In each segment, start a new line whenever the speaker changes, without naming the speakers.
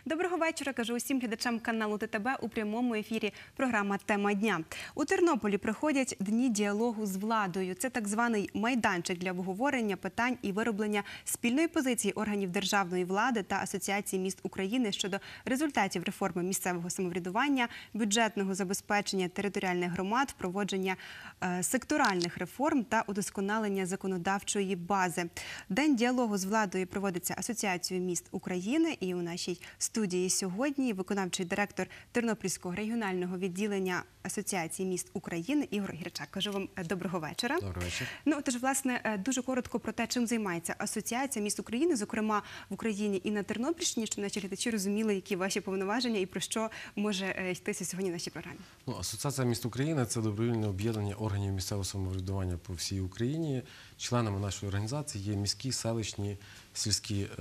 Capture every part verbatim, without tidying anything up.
Доброго вечора, кажу усім глядачам каналу Т Т Б у прямому ефірі програма «Тема дня». У Тернополі проходять Дні діалогу з владою. Це так званий майданчик для обговорення питань і вироблення спільної позиції органів державної влади та Асоціації міст України щодо результатів реформи місцевого самоврядування, бюджетного забезпечення територіальних громад, впровадження е, секторальних реформ та удосконалення законодавчої бази. День діалогу з владою проводиться Асоціацією міст України, і у нашій студії сьогодні виконавчий директор Тернопільського регіонального відділення Асоціації міст України Ігор Гірчак. Кажу вам доброго вечора.
Доброго вечора.
Ну, тож, власне, дуже коротко про те, чим займається Асоціація міст України, зокрема в Україні і на Тернопільщині, щоб наші глядачі розуміли, які ваші повноваження і про що може йтися сьогодні в нашій програмі.
Ну, Асоціація міст України – це добровільне об'єднання органів місцевого самоврядування по всій Україні. Членами нашої організації є міські, селищні, сільські е,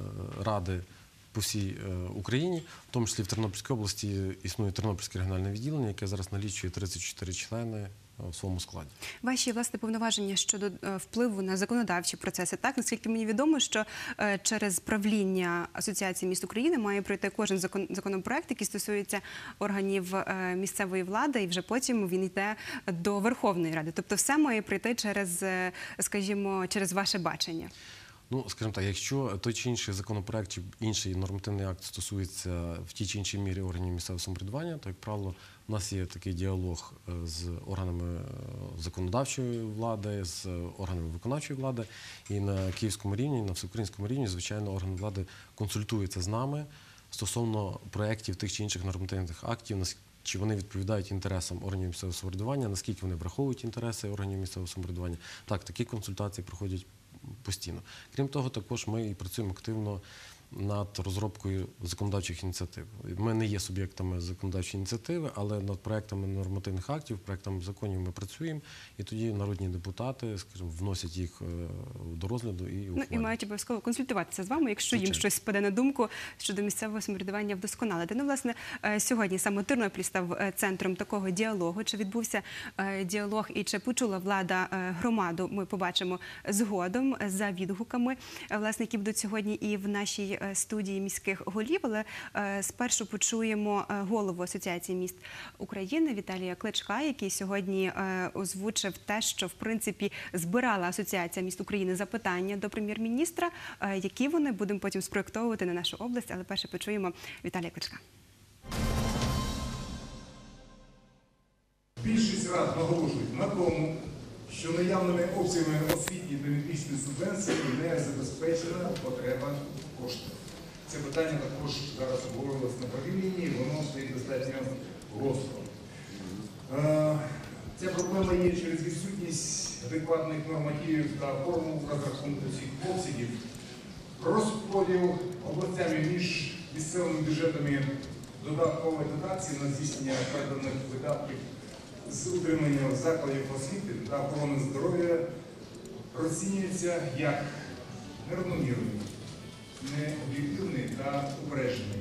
ради по всій Україні, в тому числі в Тернопільській області існує Тернопільське регіональне відділення, яке зараз налічує тридцять чотири члени у своєму складі. Ваші,
власне, повноваження щодо впливу на законодавчі процеси. Так, наскільки мені відомо, що через правління Асоціації міст України має пройти кожен законопроект, який стосується органів місцевої влади, і вже потім він йде до Верховної Ради. Тобто все має пройти через, скажімо, через ваше бачення.
Ну, скажімо так, якщо той чи інший законопроект чи інший нормативний акт стосується в тій чи іншій мірі органів місцевого самоврядування, то, як правило, у нас є такий діалог з органами законодавчої влади, з органами виконавчої влади. І на київському рівні, і на всеукраїнському рівні, звичайно, органи влади консультуються з нами стосовно проєктів тих чи інших нормативних актів, чи вони відповідають інтересам органів місцевого самоврядування, наскільки вони враховують інтереси органів місцевого самоврядування. Так, такі консультації проходять постійно. Крім того, також ми і працюємо активно над розробкою законодавчих ініціатив. Ми не є суб'єктами законодавчої ініціативи, але над проектами нормативних актів, проектами законів ми працюємо, і тоді народні депутати, скажімо, вносять їх до розгляду і ухвалюють.
Ну, і мають обов'язково консультуватися з вами, якщо їм щось спаде на думку щодо місцевого самоврядування вдосконалити. Ну, власне, сьогодні саме Тернопіль став центром такого діалогу. Чи відбувся діалог і чи почула влада громаду, ми побачимо згодом за відгуками, власне, які будуть сьогодні і в нашій студії міських голів, але е, спершу почуємо голову Асоціації міст України Віталія Кличка, який сьогодні е, озвучив те, що, в принципі, збирала Асоціація міст України запитання до прем'єр-міністра, е, які вони будемо потім спроєктовувати на нашу область, але перше почуємо Віталія Кличка.
Більшість рад наголошують на тому, що наявними обсягами освітньої та медичної субвенції не забезпечена потреба коштів. Це питання також зараз обговорювалося на правлінні, воно стоїть достатньо гостро. Ця проблема є через відсутність адекватних нормативів та формул розрахунку цих обсягів, розподіл областями між місцевими бюджетами додаткової дотації на здійснення переданих видатків з утримання закладів освіти та охорони здоров'я розцінюється як нерівномірний, необ'єктивний та упереджений.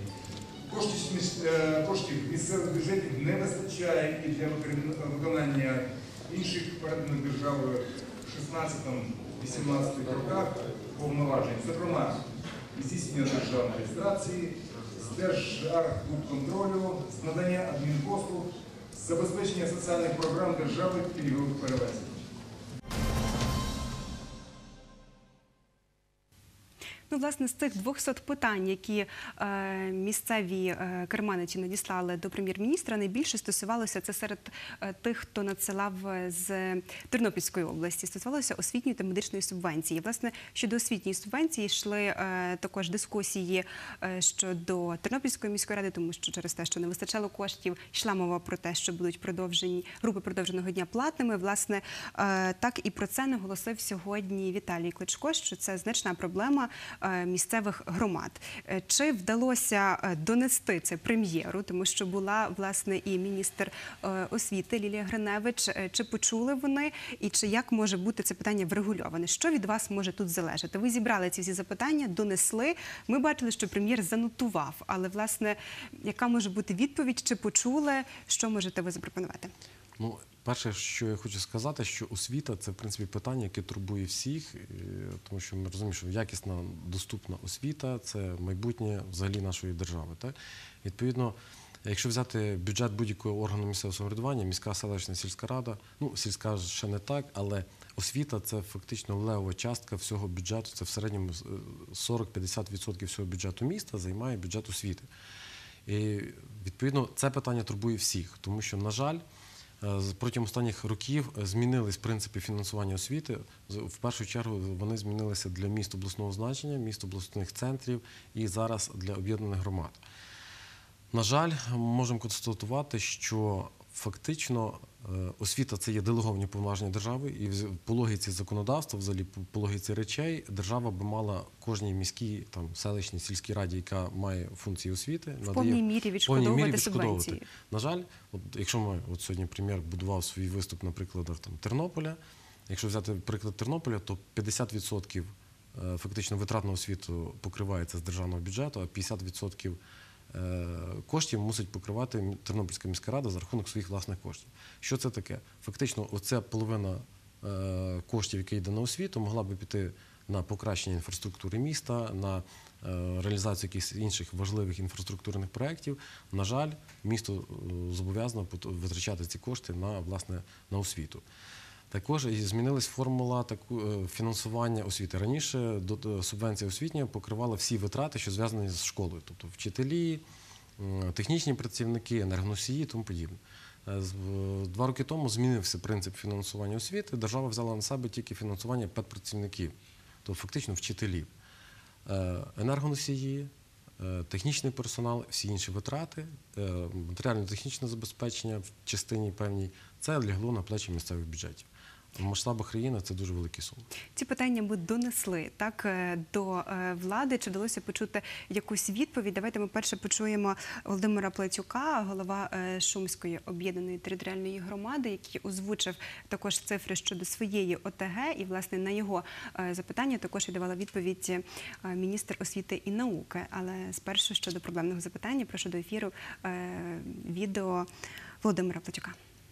Коштів місцевих бюджетів не вистачає і для виконання інших переданих державою в шістнадцятому-вісімнадцятому роках повноважень, зокрема, здійснення державної реєстрації, з держархбудконтролю, з надання адмінпослуг, з забезпечення соціальних програм держави пільгових перевезень.
Ну, власне, з тих двохсот питань, які е, місцеві е, керманичі надіслали до прем'єр-міністра, найбільше стосувалося, це серед е, тих, хто надсилав з Тернопільської області, стосувалося освітньої та медичної субвенції. Власне, щодо освітньої субвенції йшли е, також дискусії е, щодо Тернопільської міської ради, тому що через те, що не вистачало коштів, йшла мова про те, що будуть продовжені групи продовженого дня платними. Власне, е, так і про це наголосив сьогодні Віталій Кличко, що це значна проблема місцевих громад. Чи вдалося донести це прем'єру, тому що була, власне, і міністр освіти Лілія Гриневич, чи почули вони, і чи як може бути це питання врегульоване? Що від вас може тут залежати? Ви зібрали ці всі запитання, донесли, ми бачили, що прем'єр занотував, але, власне, яка може бути відповідь, чи почули, що можете ви запропонувати?
Ну, перше, що я хочу сказати, що освіта – це, в принципі, питання, яке турбує всіх, і, тому що ми розуміємо, що якісна, доступна освіта – це майбутнє взагалі нашої держави. Так? Відповідно, якщо взяти бюджет будь-якого органу місцевого самоврядування, міська, селищна, сільська рада, ну, сільська ще не так, але освіта – це фактично левова частка всього бюджету, це в середньому сорок-п'ятдесят відсотків всього бюджету міста займає бюджет освіти. І, відповідно, це питання турбує всіх, тому що, на жаль, протягом останніх років змінились принципи фінансування освіти. В першу чергу вони змінилися для міст обласного значення, міст обласних центрів і зараз для об'єднаних громад. На жаль, можемо констатувати, що фактично освіта – це є делеговані повноваження держави, і по логіці законодавства, взагалі по логіці речей, держава би мала кожній міській, там, селищній, сільській раді, яка має функції освіти,
В
надає,
повній мірі відшкодовувати
мірі відшкодовувати.
субвенції.
На жаль, от, якщо ми, от сьогодні прем'єр будував свій виступ на прикладах там, Тернополя, якщо взяти приклад Тернополя, то п'ятдесят відсотків фактично витрат на освіту покривається з державного бюджету, а п'ятдесят відсотків коштів мусить покривати Тернопільська міська рада за рахунок своїх власних коштів. Що це таке? Фактично, оця половина коштів, які йде на освіту, могла би піти на покращення інфраструктури міста, на реалізацію якихось інших важливих інфраструктурних проєктів. На жаль, місто зобов'язано витрачати ці кошти на, власне, на освіту. Також змінилась формула фінансування освіти. Раніше субвенція освітня покривала всі витрати, що зв'язані з школою, тобто вчителі, технічні працівники, енергоносії і тому подібне. Два роки тому змінився принцип фінансування освіти. Держава взяла на себе тільки фінансування педпрацівників, тобто фактично вчителів. Енергоносії, технічний персонал, всі інші витрати, матеріально-технічне забезпечення в частині певній – це лягло на плечі місцевих бюджетів. В масштабах країни це дуже великі суми.
Ці питання ми донесли так, до влади. Чи вдалося почути якусь відповідь? Давайте ми перше почуємо Володимира Плетюка, голова Шумської об'єднаної територіальної громади, який озвучив також цифри щодо своєї О Те Ге. І, власне, на його запитання також і давала відповідь міністр освіти і науки. Але спершу щодо проблемного запитання прошу до ефіру відео Володимира Плетюка.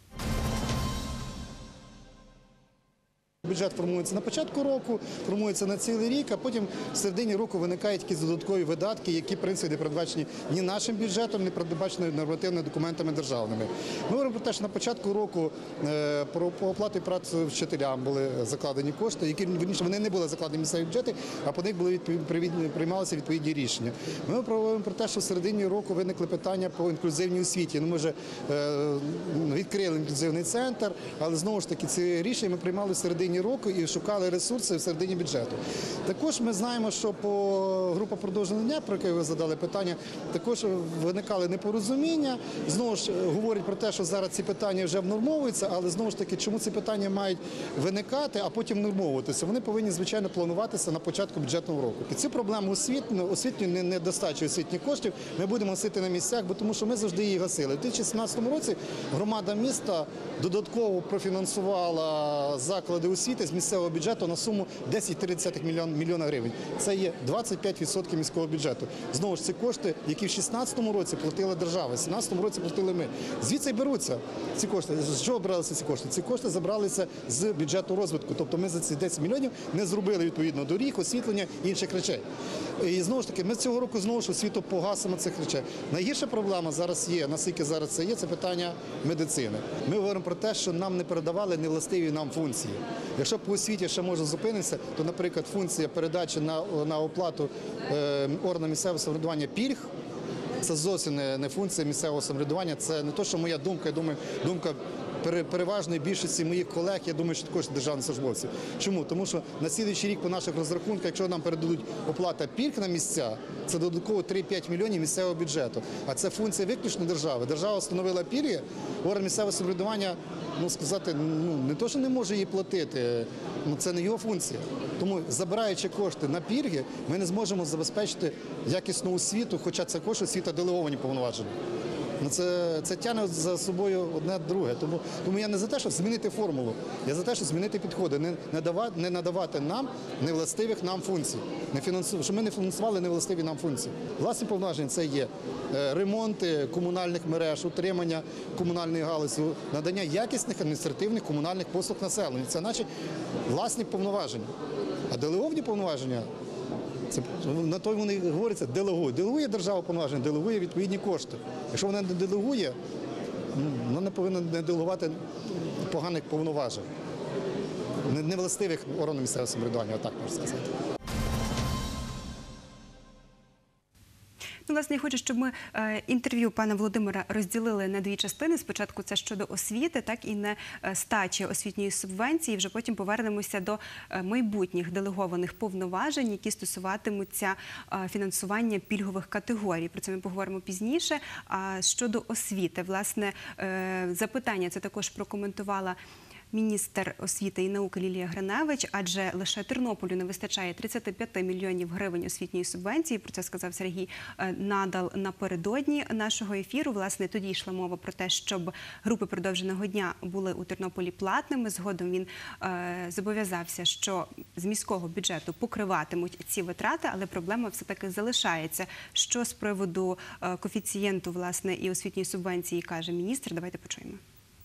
Бюджет формується на початку року, формується на цілий рік, а потім в середині року виникають якісь додаткові видатки, які, в принципі, не передбачені ні нашим бюджетом, ні передбачені нормативними документами державними. Ми говоримо про те, що на початку року про оплату праці вчителям були закладені кошти, які, вірніше, вони не були закладені в місцеві бюджети, а по них були відповідні, приймалися відповідні рішення. Ми говоримо про те, що в середині року виникли питання по інклюзивній освіті. Ну, ми вже відкрили інклюзивний центр, але знову ж таки ці рішення ми приймали в середині року і шукали ресурси в середині бюджету. Також ми знаємо, що по група продовження дня, про яку ви задали питання, також виникали непорозуміння. Знову ж говорять про те, що зараз ці питання вже внормовуються, але знову ж таки, чому ці питання мають виникати, а потім нормовуватися? Вони повинні, звичайно, плануватися на початку бюджетного року. І цю проблему освітньої недостачі освітніх коштів ми будемо гасити на місцях, бо тому що ми завжди її гасили. У дві тисячі сімнадцятому році громада міста додатково профінансувала заклади освіти з місцевого бюджету на суму десять цілих три десятих мільйона гривень. Це є двадцять п'ять відсотків міського бюджету. Знову ж, ці кошти, які в шістнадцятому році платила держава, в сімнадцятому році платили ми. Звідси й беруться ці кошти. З чого бралися ці кошти? Ці кошти забралися з бюджету розвитку. Тобто ми за ці десять мільйонів не зробили, відповідно, доріг, освітлення і інших речей. І знову ж таки, ми цього року знову ж освіту погасимо цих речей. Найгірша проблема зараз є, наскільки зараз це є, це питання медицини. Ми говоримо про те, що нам не передавали невластиві нам функції. Якщо по освіті ще можна зупинитися, то, наприклад, функція передачі на, на оплату е, органам місцевого самоврядування пільг, це зовсім не, не функція місцевого самоврядування, це не то, що моя думка, я думаю, думка переважної більшості моїх колег, я думаю, що також державні службовці. Чому? Тому що на слідуючий рік по наших розрахунках, якщо нам передадуть оплата пільг на місця, це додатково три-п'ять мільйонів місцевого бюджету. А це функція виключно держави. Держава встановила пільги, орган місцевого самоврядування, ну сказати, ну не то, що не може її платити, ну це не його функція. Тому, забираючи кошти на пільги, ми не зможемо забезпечити якісну освіту, хоча це кошти освіта делеговані повноваження. Ну це, це тягне за собою одне друге. Тому, тому я не за те, щоб змінити формулу, я за те, щоб змінити підходи, не, не, давати, не надавати нам невластивих нам функцій, не фінансу, щоб ми не фінансували невластиві нам функції. Власні повноваження це є е, ремонти комунальних мереж, утримання комунальної галузі, надання якісних адміністративних комунальних послуг населенню. Це наші власні повноваження. А делеговані повноваження, це, на той вони говориться, делегує. Делегує держава повноваження, делегує відповідні кошти. Якщо вона не делегує, вона не повинна не делегувати поганих повноважень, невластивих органів місцевого самоврядування, отак можна сказати.
Ну, власне, я хочу, щоб ми е, інтерв'ю пана Володимира розділили на дві частини. Спочатку це щодо освіти, так і не е, стачі освітньої субвенції. Вже потім повернемося до е, майбутніх делегованих повноважень, які стосуватимуться е, фінансування пільгових категорій. Про це ми поговоримо пізніше. А щодо освіти, власне, е, запитання це також прокоментувала міністр освіти і науки Лілія Гриневич, адже лише Тернополю не вистачає тридцять п'ять мільйонів гривень освітньої субвенції. Про це сказав Сергій Надал напередодні нашого ефіру. Власне, тоді йшла мова про те, щоб групи продовженого дня були у Тернополі платними. Згодом він е, зобов'язався, що з міського бюджету покриватимуть ці витрати, але проблема все-таки залишається. Що з приводу е, коефіцієнту, власне, і освітньої субвенції каже міністр? Давайте почуємо.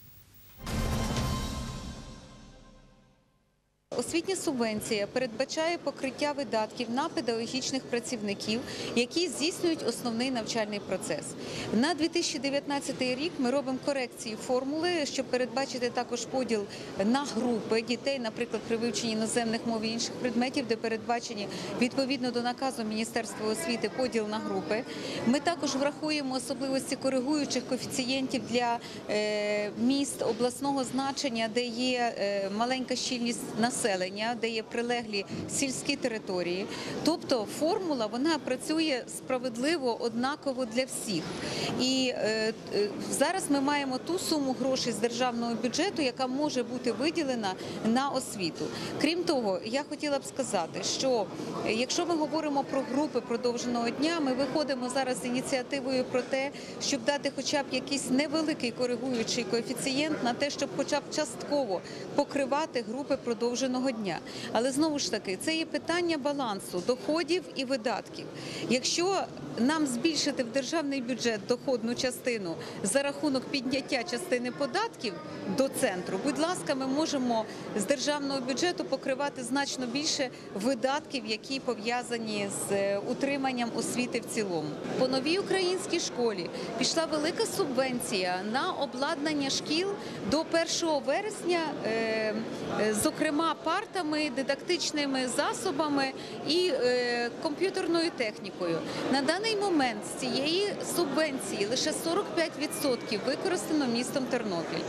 Освітня субвенція передбачає покриття видатків на педагогічних працівників, які здійснюють основний навчальний процес. На дві тисячі дев'ятнадцятий рік ми робимо корекції формули, щоб передбачити також поділ на групи дітей, наприклад, при вивченні іноземних мов і інших предметів, де передбачені відповідно до наказу Міністерства освіти поділ на групи. Ми також врахуємо особливості коригуючих коефіцієнтів для е, міст обласного значення, де є е, маленька щільність населення, де є прилеглі сільські території. Тобто формула, вона працює справедливо, однаково для всіх. І е, е, зараз ми маємо ту суму грошей з державного бюджету, яка може бути виділена на освіту. Крім того, я хотіла б сказати, що якщо ми говоримо про групи продовженого дня, ми виходимо зараз з ініціативою про те, щоб дати хоча б якийсь невеликий коригуючий коефіцієнт на те, щоб хоча б частково покривати групи продовженого дня. Але знову ж таки, це є питання балансу доходів і видатків. Якщо нам збільшити в державний бюджет доходну частину за рахунок підняття частини податків до центру, будь ласка, ми можемо з державного бюджету покривати значно більше видатків, які пов'язані з утриманням освіти в цілому. По новій українській школі пішла велика субвенція на обладнання шкіл до першого вересня, зокрема партами, дидактичними засобами і комп'ютерною технікою. На даний момент з цієї субвенції лише сорок п'ять відсотків використано містом Тернопіль.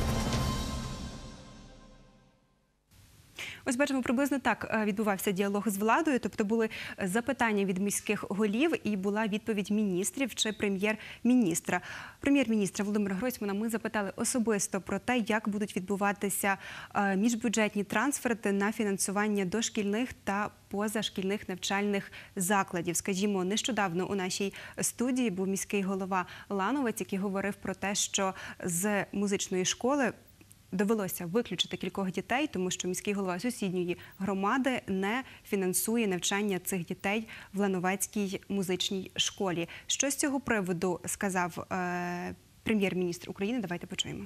Ось бачимо, приблизно так відбувався діалог з владою, тобто були запитання від міських голів і була відповідь міністрів чи прем'єр-міністра. Прем'єр-міністра Володимира Гройсмана ми запитали особисто про те, як будуть відбуватися міжбюджетні трансферти на фінансування дошкільних та позашкільних навчальних закладів. Скажімо, нещодавно у нашій студії був міський голова Лановець, який говорив про те, що з музичної школи довелося виключити кількох дітей, тому що міський голова сусідньої громади не фінансує навчання цих дітей в Лановецькій музичній школі. Що з цього приводу сказав е, прем'єр-міністр України? Давайте почуємо.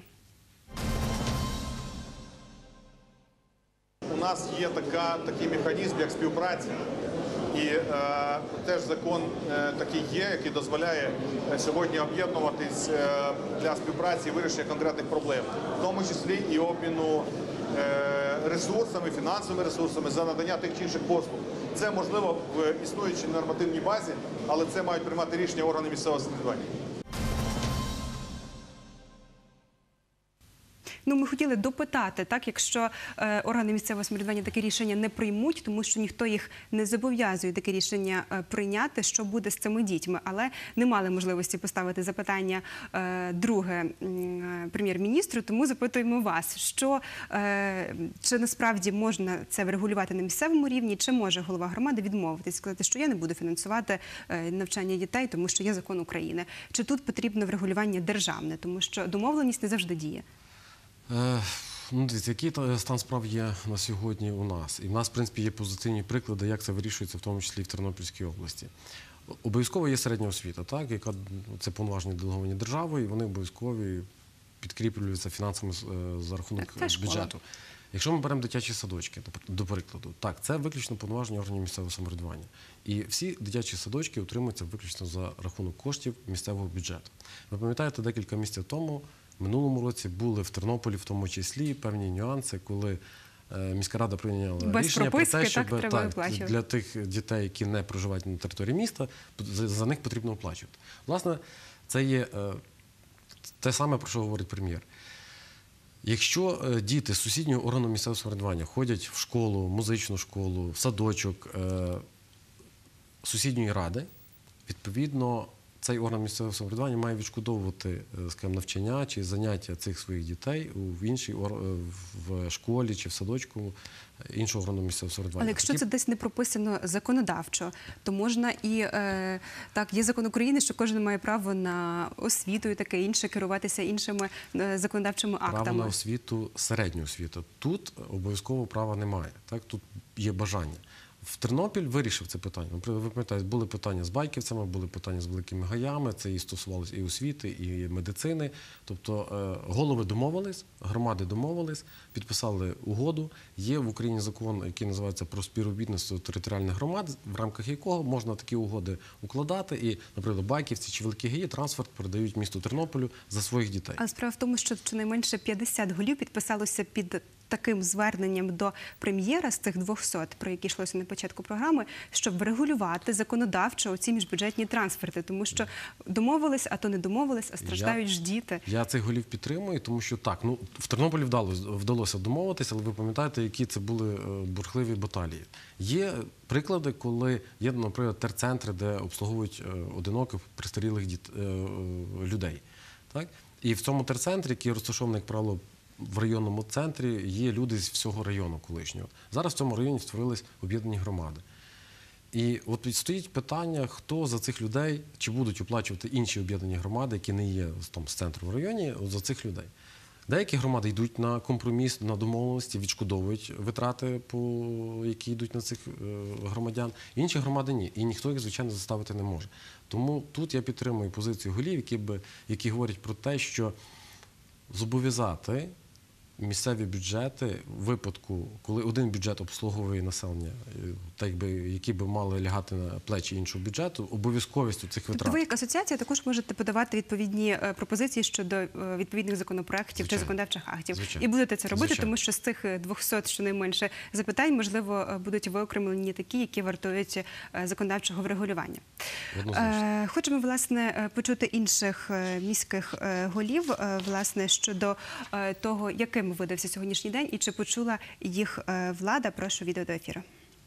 У нас є така, такий механізм, як співпраця. І е, теж закон е, такий є, який дозволяє е, сьогодні об'єднуватись е, для співпраці і вирішення конкретних проблем, в тому числі і обміну е, ресурсами, фінансовими ресурсами за надання тих чи інших послуг. Це можливо в існуючій нормативній базі, але це мають приймати рішення органи місцевого самоврядування.
Ну, ми хотіли допитати, так, якщо е, органи місцевого самоврядування таке рішення не приймуть, тому що ніхто їх не зобов'язує таке рішення е, прийняти, що буде з цими дітьми, але не мали можливості поставити запитання е, друге м, прем'єр-міністру, тому запитуємо вас, що, е, чи насправді можна це врегулювати на місцевому рівні, чи може голова громади відмовитись, сказати, що я не буду фінансувати е, навчання дітей, тому що є закон України. Чи тут потрібно врегулювання державне, тому що домовленість не завжди діє?
Е, ну, дивіться, який та- стан справ є на сьогодні у нас? І в нас, в принципі, є позитивні приклади, як це вирішується, в тому числі і в Тернопільській області. Обов'язково є середня освіта, так, яка це повноваження делеговані державою, і вони обов'язкові підкріплюються фінансами е, за рахунок
Так, це школа.
бюджету. Якщо ми беремо дитячі садочки, до- до прикладу, так, це виключно повноваження органів місцевого самоврядування. І всі дитячі садочки утримуються виключно за рахунок коштів місцевого бюджету. Ви пам'ятаєте, декілька місяців тому, в минулому році, були в Тернополі в тому числі певні нюанси, коли е, міська рада прийняла
Без
рішення
прописки,
про те,
так,
щоб
треба виплачувати.
для тих дітей, які не проживають на території міста, за, за них потрібно оплачувати. Власне, це є е, те саме, про що говорить прем'єр. Якщо е, діти з сусіднього органу місцевого самоврядування ходять в школу, музичну школу, в садочок е, сусідньої ради, відповідно, цей орган місцевого самоврядування має відшкодовувати, е, скажімо, навчання чи заняття цих своїх дітей у- в іншій ор- е, в школі чи в садочку іншого органу місцевого самоврядування.
Але якщо
Такі-
це десь не прописано законодавчо, то можна і, е, так, є закон України, що кожен має право на освіту і таке інше, керуватися іншими е, законодавчими
Право на
актами.
освіту, середню освіту. Тут обов'язково права немає. Так? Тут є бажання. В Тернопіль вирішив це питання. Наприклад, ви пам'ятаєте, були питання з Байківцями, були питання з Великими Гаями, це і стосувалося і освіти, і медицини. Тобто е, голови домовились, громади домовились, підписали угоду. Є в Україні закон, який називається про співробітництво територіальних громад, в рамках якого можна такі угоди укладати. І, наприклад, Байківці чи Великі Гаї транспорт передають місту Тернополю за своїх дітей.
Але справа в тому, що щонайменше п'ятдесят голів підписалося під таким зверненням до прем'єра з тих двохсот, про які йшлося на початку програми, щоб врегулювати законодавчо оці міжбюджетні трансферти, тому що домовились, а то не домовились, а страждають ж діти.
Я цих голів підтримую, тому що так, ну в Тернополі вдалося, вдалося домовитися, але ви пам'ятаєте, які це були е, бурхливі баталії. Є приклади, коли є, наприклад, терцентри, де обслуговують е, одиноких престарілих діт, е, е, людей. Так? І в цьому терцентрі, який розташований, як правило, в районному центрі, є люди з всього району колишнього. Зараз в цьому районі створились об'єднані громади. І от стоїть питання, хто за цих людей, чи будуть оплачувати інші об'єднані громади, які не є там, з центру в районі, от за цих людей. Деякі громади йдуть на компроміс, на домовленості, відшкодовують витрати, по, які йдуть на цих е, громадян. Інші громади ні. І ніхто їх, звичайно, заставити не може. Тому тут я підтримую позицію голів, які, би, які говорять про те, що зобов'язати місцеві бюджети в випадку, коли один бюджет обслуговує населення, так би, які би мали лягати на плечі іншого бюджету, обов'язковістю цих
Тобто
витрат.
ви як асоціація також можете подавати відповідні е, пропозиції щодо е, відповідних законопроєктів чи
Звичайно.
законодавчих актів.
Звичайно.
І будете це робити,
Звичайно.
тому що з цих двохсот щонайменше запитань, можливо, е, будуть виокремлені такі, які вартують е, законодавчого врегулювання.
Однозначно.
Е, Хочемо, власне, е, почути інших е, міських е, голів, е, власне, щодо е, того, яким видався сьогоднішній день і чи почула їх е, влада. Прошу відео до ефіру.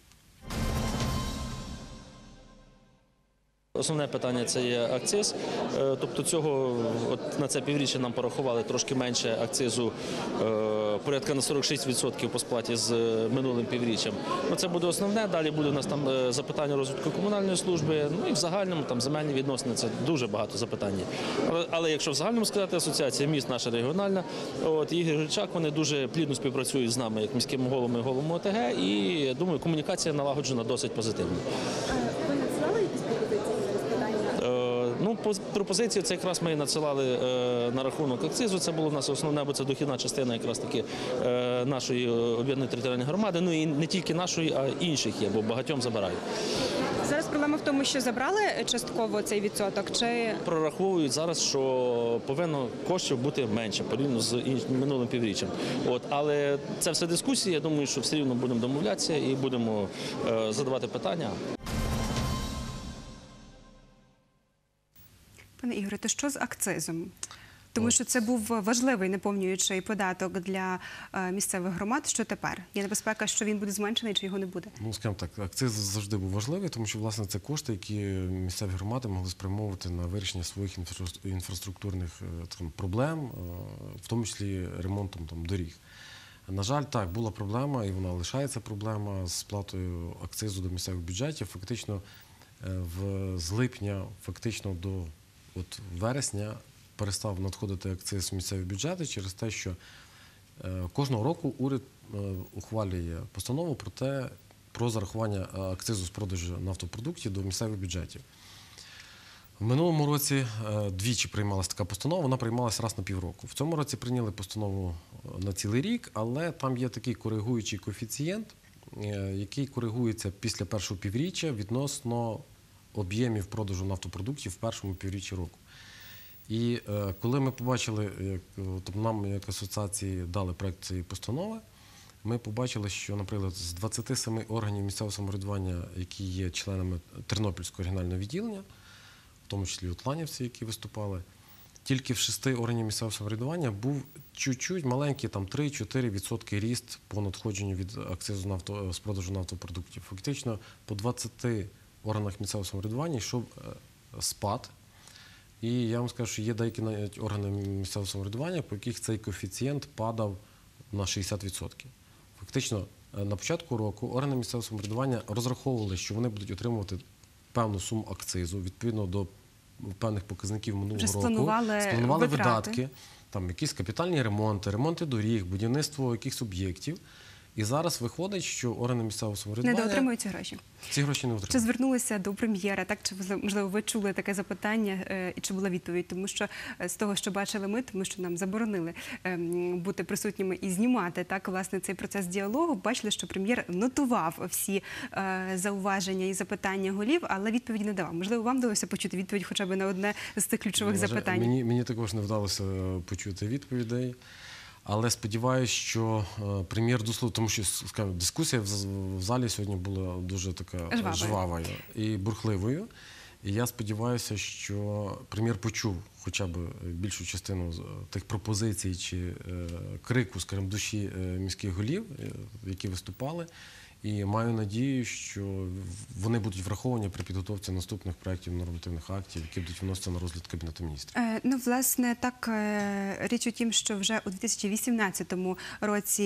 Основне питання – це є акциз. Е, Тобто цього, от на це півріччя нам порахували трошки менше акцизу, е, порядка на сорок шість відсотків по сплаті з е, минулим півріччям. Ну, це буде основне. Далі буде у нас там е, запитання розвитку комунальної служби, ну і в загальному там земельні відносини – це дуже багато запитань. Але, але якщо в загальному сказати, асоціація міст наша регіональна, от Ігор Гречак, вони дуже плідно співпрацюють з нами, як міським головами і головами О Те Ге, і я думаю, комунікація налагоджена досить позитивно.
Ви надсилали якісь пропозиції з розпитання?
Е, Ну, поз- пропозиції це якраз ми надсилали е, на рахунок акцизу. Це було в нас основне, бо це дохідна частина якраз таки е, нашої об'єднаної територіальної громади. Ну і не тільки нашої, а інших є, бо багатьом забирають.
Зараз проблема в тому, що забрали частково цей відсоток, чи
Прораховують зараз, що повинно коштів бути менше порівняно з інш- минулим півріччям. От, але це все дискусії. Я думаю, що все рівно будемо домовлятися і будемо е, задавати питання.
Пане Ігоре, то що з акцизом? Тому що це був важливий наповнюючий податок для е, місцевих громад. Що тепер? Є небезпека, що він буде зменшений, чи його не буде?
Ну, скажімо так, акциз завжди був важливий, тому що, власне, це кошти, які місцеві громади могли спрямовувати на вирішення своїх інфра- інфраструктурних е, там, проблем, е, в тому числі ремонтом там, доріг. На жаль, так, була проблема, і вона лишається проблема з сплатою акцизу до місцевих бюджетів. Фактично, е, в, з липня фактично до от, вересня перестав надходити акциз в місцеві бюджети через те, що е, кожного року уряд е, ухвалює постанову про те, про зарахування е, акцизу з продажу нафтопродуктів до місцевих бюджетів. В минулому році е, двічі приймалася така постанова, вона приймалася раз на півроку. В цьому році прийняли постанову на цілий рік, але там є такий коригуючий коефіцієнт, е, який коригується після першого півріччя відносно об'ємів продажу нафтопродуктів в першому півріччі року. І е, коли ми побачили, як, тобто нам як асоціації дали проект цієї постанови, ми побачили, що, наприклад, з двадцяти семи органів місцевого самоврядування, які є членами Тернопільського регіонального відділення, в тому числі утланівці, які виступали, тільки в шести органів місцевого самоврядування був чуть-чуть маленький, там три-чотири відсотки ріст по надходженню від акцизу нафто, з продажу нафтопродуктів. Фактично по двадцяти органах місцевого самоврядування йшов спад. І я вам скажу, що є деякі навіть органи місцевого самоврядування, по яких цей коефіцієнт падав на шістдесят відсотків. Фактично, на початку року органи місцевого самоврядування розраховували, що вони будуть отримувати певну суму акцизу відповідно до певних показників минулого
Вже
року.
спланували
Спланували
витрати.
видатки, там якісь капітальні ремонти, ремонти доріг, будівництво якихось об'єктів. І зараз виходить, що органи місцевого
Не
самоврядування
доотримують ці гроші.
ці гроші не
Чи
отримують.
звернулися до прем'єра, так? Чи, можливо, ви чули таке запитання, е, і чи була відповідь? Тому що е, з того, що бачили ми, тому що нам заборонили ем, бути присутніми і знімати, так, власне, цей процес діалогу, бачили, що прем'єр нотував всі е, зауваження і запитання голів, але відповіді не давав. Можливо, вам вдалося почути відповідь хоча б на одне з цих ключових
Вважаю,
запитань?
Мені, мені також не вдалося почути відповідей. Але сподіваюся, що е, прем'єр дослухав, тому що, скажімо, дискусія в, в залі сьогодні була дуже така
Жвавою.
жвавою і бурхливою. І я сподіваюся, що прем'єр почув хоча б більшу частину з тих пропозицій чи е, крику, скажімо, душі е, міських голів, е, які виступали. І маю надію, що вони будуть враховані при підготовці наступних проєктів нормативних актів, які будуть вноситися на розгляд Кабінету міністрів.
Е, ну, власне, так, е, річ у тім, що вже у дві тисячі вісімнадцятому році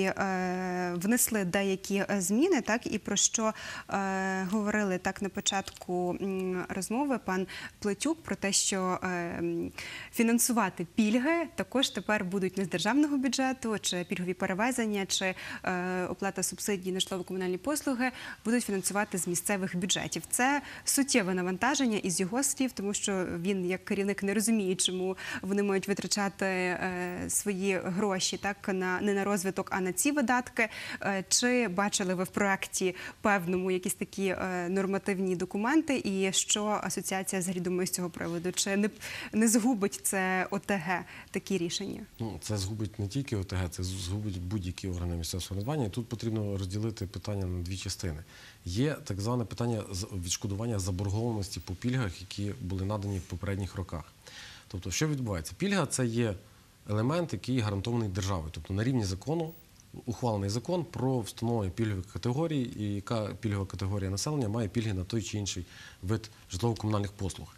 е, внесли деякі зміни, так, і про що е, говорили так на початку м, розмови пан Плетюк, про те, що е, фінансувати пільги також тепер будуть не з державного бюджету, чи пільгові перевезення, чи е, оплата субсидій на житлово-комунальні послуги будуть фінансувати з місцевих бюджетів. Це суттєве навантаження із його слів, тому що він, як керівник, не розуміє, чому вони мають витрачати е, свої гроші так, на, не на розвиток, а на ці видатки. Е, чи бачили ви в проєкті певному якісь такі е, нормативні документи, і що асоціація взагалі думає з цього приводу? Чи не, не згубить це ОТГ такі рішення?
Ну, це згубить не тільки ОТГ, це згубить будь-які органи місцевого самоврядування. І тут потрібно розділити питання на дві частини. Є так зване питання відшкодування заборгованості по пільгах, які були надані в попередніх роках. Тобто, що відбувається? Пільга – це є елемент, який гарантований державою. Тобто, на рівні закону ухвалений закон про встановлення пільгових категорій, і яка пільгова категорія населення має пільги на той чи інший вид житлово-комунальних послуг.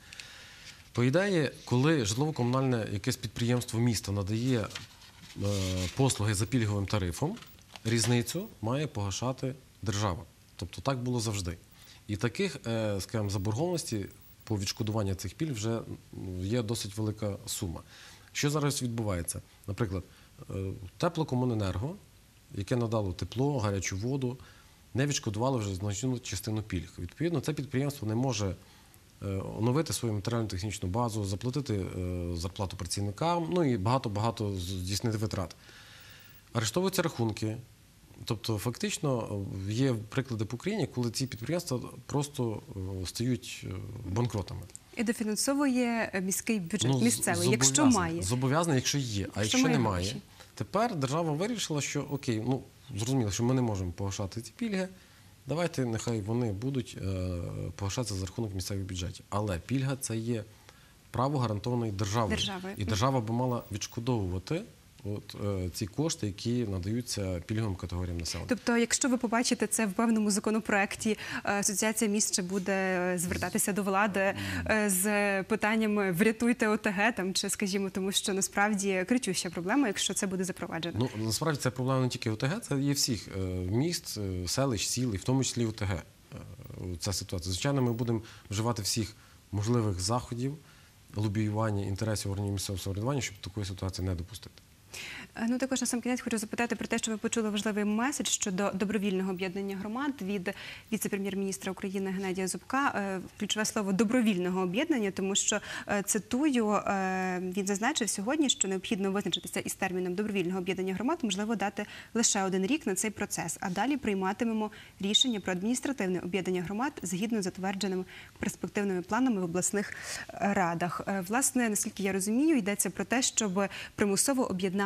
По ідеї, коли житлово-комунальне якесь підприємство міста надає е, послуги за пільговим тарифом, різницю має погашати держава. Тобто так було завжди. І таких, е, скажімо, заборгованостей по відшкодуванню цих пільг вже є досить велика сума. Що зараз відбувається? Наприклад, е, Теплокомуненерго, яке надало тепло, гарячу воду, не відшкодувало вже значну частину пільг. Відповідно, це підприємство не може оновити свою матеріально-технічну базу, заплатити е, зарплату працівникам, ну і багато-багато здійснити витрат. Арештовуються рахунки. Тобто, фактично, є приклади по країні, коли ці підприємства просто е, стають банкротами.
І дофінансовує міський бюджет,
Ну,
місцевий, якщо має.
Зобов'язаний, якщо є. А
Якщо
якщо
має
немає,
гроші.
тепер держава вирішила, що окей, ну, зрозуміло, що ми не можемо погашати ці пільги, давайте нехай вони будуть е, погашатися за рахунок місцевих бюджетів. Але пільга – це є право гарантованої державою.
Державою.
І держава би мала відшкодовувати от, е, ці кошти, які надаються пільговим категоріям населення.
Тобто, якщо ви побачите це в певному законопроекті, е, Асоціація міст ще буде звертатися до влади е, з питаннями «врятуйте ОТГ», там, чи, скажімо, тому що насправді кричуща проблема, якщо це буде запроваджено.
Ну, насправді це проблема не тільки ОТГ, це є всіх е, міст, е, селищ, сіл, і в тому числі ОТГ. Е, Ця ситуація. Звичайно, ми будемо вживати всіх можливих заходів, лобіювання інтересів органів місцевого самоврядування, щоб такої ситуації не допустити.
Ну, також на сам кінець хочу запитати про те, що ви почули важливий меседж щодо добровільного об'єднання громад від віце-прем'єр-міністра України Геннадія Зубка. Е, Ключове слово «добровільного об'єднання», тому що, е, цитую, е, він зазначив сьогодні, що необхідно визначитися із терміном добровільного об'єднання громад, можливо, дати лише один рік на цей процес, а далі прийматимемо рішення про адміністративне об'єднання громад згідно з затвердженими перспективними планами в обласних радах. Е, Власне, наскільки я розумію, йдеться про те, щоб примусово об'єднати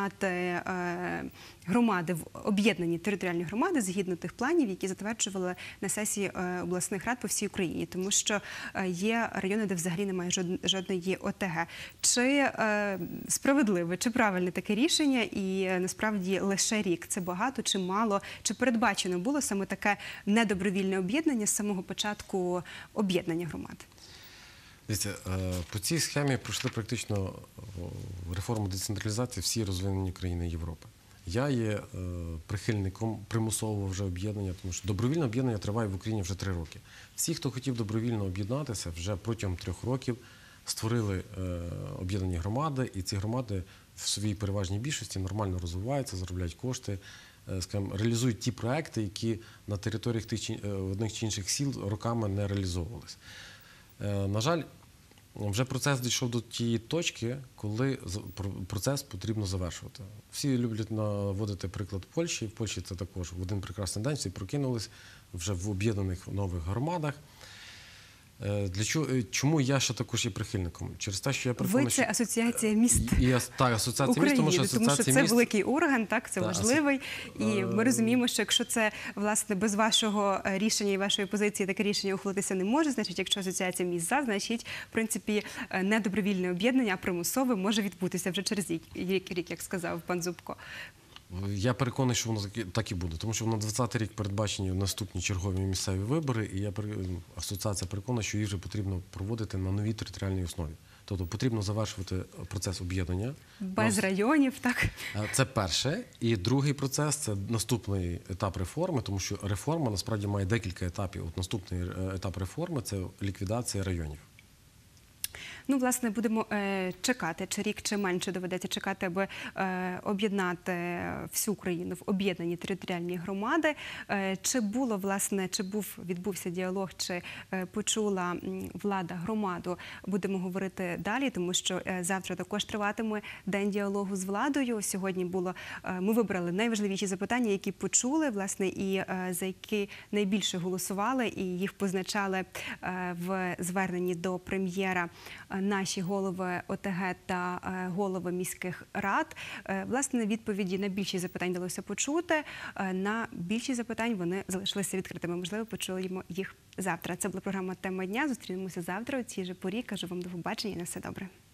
е, громади в об'єднані територіальні громади згідно тих планів, які затверджували на сесії е, обласних рад по всій Україні, тому що е, є райони, де взагалі немає жод- жодної ОТГ. Чи е, справедливе, чи правильне таке рішення, і е, насправді лише рік – це багато чи мало? Чи передбачено було саме таке недобровільне об'єднання з самого початку об'єднання громад?
Дивіться, е, по цій схемі пройшли практично о, реформу децентралізації всі розвинені країни Європи. Я є е, прихильником примусового вже об'єднання, тому що добровільне об'єднання триває в Україні вже три роки. Всі, хто хотів добровільно об'єднатися, вже протягом трьох років створили е, об'єднані громади, і ці громади в своїй переважній більшості нормально розвиваються, заробляють кошти, е, скажімо, реалізують ті проекти, які на територіях тих чи, е, одних чи інших сіл роками не реалізовувалися. Е, на жаль, вже процес дійшов до тієї точки, коли з- про- процес потрібно завершувати. Всі люблять наводити приклад Польщі. В Польщі це також в один прекрасний день всі прокинулись вже в об'єднаних нових громадах. Е, Для чого, е, чому я ще також є прихильником? Через те, що я
Ви
переконаний,
– це Асоціація міст
І, і, ас- так, асоціація міст,
України,
тому що
тому що
асоціація
це
міст...
великий орган, так, це
Та,
важливий. І
Е,
ми розуміємо, що якщо це, власне, без вашого е, рішення і вашої позиції таке рішення ухвалитися не може, значить, якщо асоціація міст за, значить, в принципі, е, не добровільне об'єднання, а примусове може відбутися вже через рік, рік, рік, як сказав пан Зубко.
Я переконаний, що воно так і- так і буде, тому що на двадцятий рік передбачені наступні чергові місцеві вибори, і я пере- асоціація переконана, що їх вже потрібно проводити на новій територіальній основі. Тобто потрібно завершувати процес об'єднання.
Без
Нас-
районів, так?
Е, Це перше. І другий процес – це наступний етап реформи, тому що реформа насправді має декілька етапів. От наступний е, етап реформи – це ліквідація районів.
Ну, власне, будемо е, чекати, чи рік, чи менше доведеться чекати, аби е, об'єднати всю Україну в об'єднані територіальні громади. Е, чи було, власне, чи був, відбувся діалог, чи е, почула м, влада громаду, будемо говорити далі, тому що е, завтра також триватиме день діалогу з владою. Сьогодні було, е, ми вибрали найважливіші запитання, які почули, власне, і е, за які найбільше голосували, і їх позначали е, в зверненні до прем'єра наші голови ОТГ та е, голови міських рад. Е, Власне, відповіді на більшість запитань вдалося почути. Е, На більшість запитань вони залишилися відкритими. Можливо, почуємо їх завтра. Це була програма «Тема дня». Зустрінемося завтра у цій же порі. Кажу вам до побачення і на все добре.